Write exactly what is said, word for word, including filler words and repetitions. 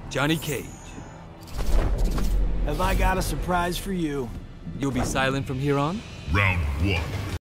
Johnny Cage. Have I got a surprise for you? You'll be silent from here on? Round one.